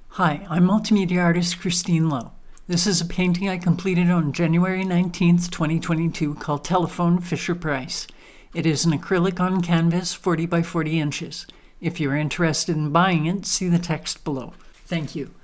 Hi, I'm multimedia artist Christine Lowe. This is a painting I completed on January 19th, 2022 called Telephone Fisher-Price. It is an acrylic on canvas 40 by 40 inches. If you're interested in buying it, see the text below. Thank you.